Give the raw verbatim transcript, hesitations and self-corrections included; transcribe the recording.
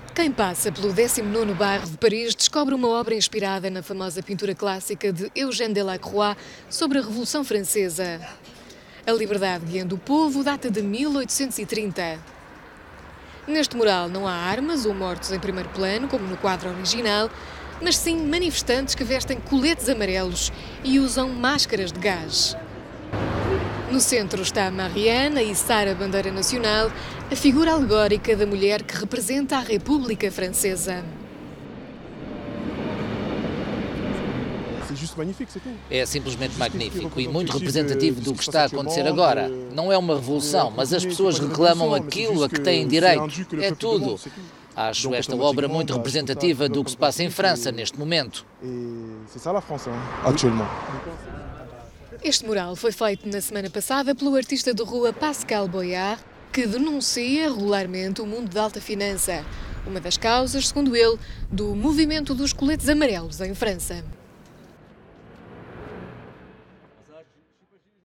Quem passa pelo décimo nono bairro de Paris descobre uma obra inspirada na famosa pintura clássica de Eugène Delacroix sobre a Revolução Francesa. A liberdade guiando o povo data de mil oitocentos e trinta. Neste mural não há armas ou mortos em primeiro plano, como no quadro original, mas sim manifestantes que vestem coletes amarelos e usam máscaras de gás. No centro está Marianne a içar a bandeira nacional, a figura alegórica da mulher que representa a República Francesa. É simplesmente magnífico e muito representativo do que está a acontecer agora. Não é uma revolução, mas as pessoas reclamam aquilo a que têm direito. É tudo. Acho esta obra muito representativa do que se passa em França neste momento. Este mural foi feito na semana passada pelo artista de rua Pascal Boyard, que denuncia regularmente o mundo da alta finança. Uma das causas, segundo ele, do movimento dos coletes amarelos em França.